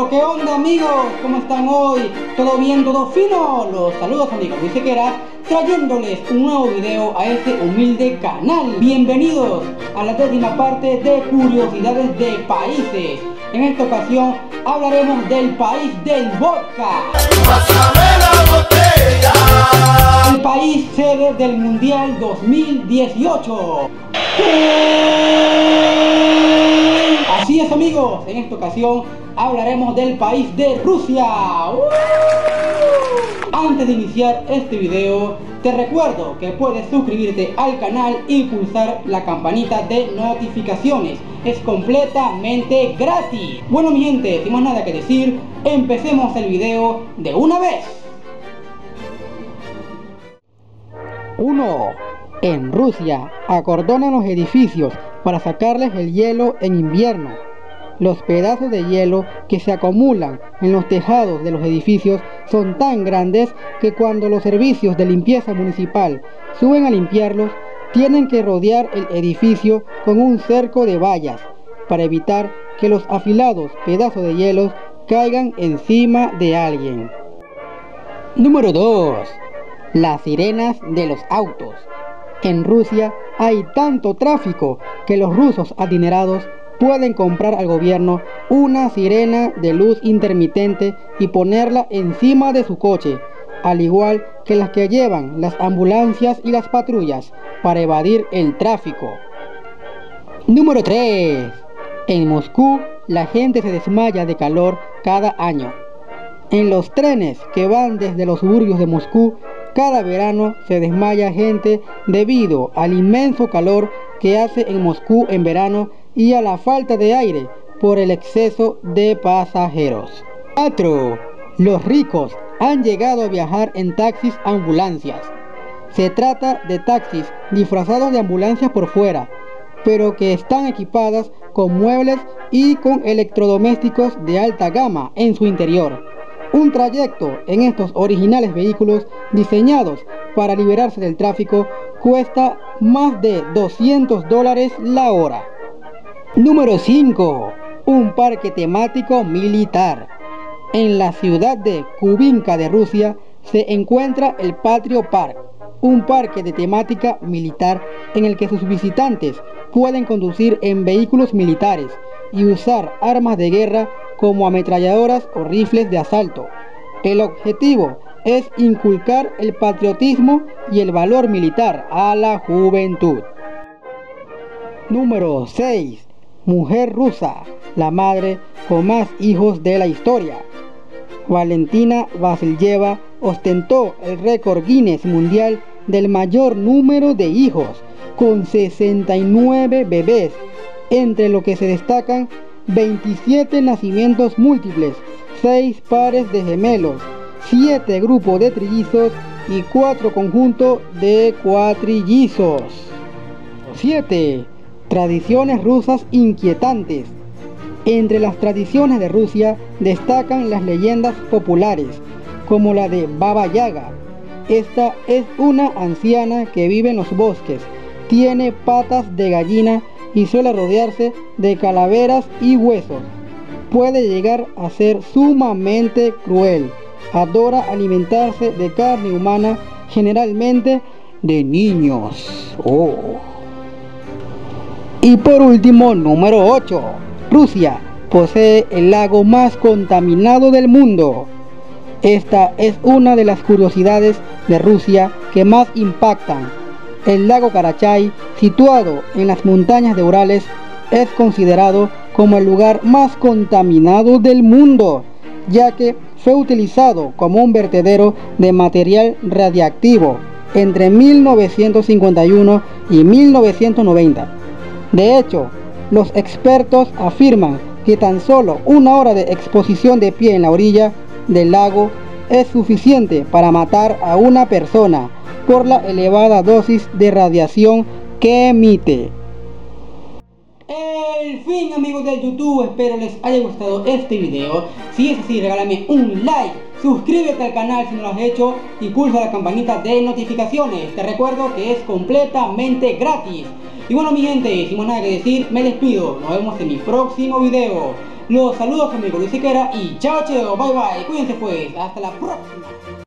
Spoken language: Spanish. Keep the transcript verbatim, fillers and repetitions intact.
¿Qué onda, amigos? ¿Cómo están hoy? ¿Todo bien? ¿Todo fino? Los saludos, amigos Luis Sequera, trayéndoles un nuevo video a este humilde canal. Bienvenidos a la décima parte de curiosidades de países. En esta ocasión hablaremos del país del vodka, el país sede del Mundial dos mil dieciocho. Así es, amigos, en esta ocasión hablaremos del país de Rusia. ¡Uh! Antes de iniciar este video, te recuerdo que puedes suscribirte al canal y pulsar la campanita de notificaciones. Es completamente gratis. Bueno, mi gente, sin más nada que decir, empecemos el video de una vez. uno. En Rusia, acordonan los edificios para sacarles el hielo en invierno. Los pedazos de hielo que se acumulan en los tejados de los edificios son tan grandes que cuando los servicios de limpieza municipal suben a limpiarlos, tienen que rodear el edificio con un cerco de vallas para evitar que los afilados pedazos de hielo caigan encima de alguien. Número dos. Las sirenas de los autos. En Rusia hay tanto tráfico que los rusos adinerados pueden comprar al gobierno una sirena de luz intermitente y ponerla encima de su coche, al igual que las que llevan las ambulancias y las patrullas para evadir el tráfico. Número tres. En Moscú la gente se desmaya de calor cada año. En los trenes que van desde los suburbios de Moscú, cada verano se desmaya gente debido al inmenso calor que hace en Moscú en verano y a la falta de aire por el exceso de pasajeros. cuatro. Los ricos han llegado a viajar en taxis ambulancias. Se trata de taxis disfrazados de ambulancias por fuera, pero que están equipadas con muebles y con electrodomésticos de alta gama en su interior. Un trayecto en estos originales vehículos diseñados para liberarse del tráfico cuesta más de doscientos dólares la hora. Número cinco. Un parque temático militar. En la ciudad de Kubinka de Rusia se encuentra el Patrio Park, un parque de temática militar en el que sus visitantes pueden conducir en vehículos militares y usar armas de guerra como ametralladoras o rifles de asalto. El objetivo es inculcar el patriotismo y el valor militar a la juventud. Número seis. Mujer rusa, la madre con más hijos de la historia. Valentina Vasilyeva ostentó el récord Guinness mundial del mayor número de hijos, con sesenta y nueve bebés, entre lo que se destacan veintisiete nacimientos múltiples, seis pares de gemelos, siete grupos de trillizos y cuatro conjuntos de cuatrillizos. siete. Tradiciones rusas inquietantes. Entre las tradiciones de Rusia destacan las leyendas populares, como la de Baba Yaga. Esta es una anciana que vive en los bosques, tiene patas de gallina y suele rodearse de calaveras y huesos. Puede llegar a ser sumamente cruel. Adora alimentarse de carne humana, generalmente de niños. Oh. Y por último, número ocho. Rusia posee el lago más contaminado del mundo. Esta es una de las curiosidades de Rusia que más impactan. El lago Karachay, situado en las montañas de Urales, es considerado como el lugar más contaminado del mundo, ya que fue utilizado como un vertedero de material radiactivo entre mil novecientos cincuenta y uno y mil novecientos noventa. De hecho, los expertos afirman que tan solo una hora de exposición de pie en la orilla del lago es suficiente para matar a una persona por la elevada dosis de radiación que emite. El fin, amigos de YouTube, espero les haya gustado este video. Si es así, regálame un like, suscríbete al canal si no lo has hecho y pulsa la campanita de notificaciones. Te recuerdo que es completamente gratis. Y bueno, mi gente, sin más nada que decir, me despido. Nos vemos en mi próximo video. Los saludos amigos Luis Siquera y chao chao, bye bye, cuídense pues, hasta la próxima.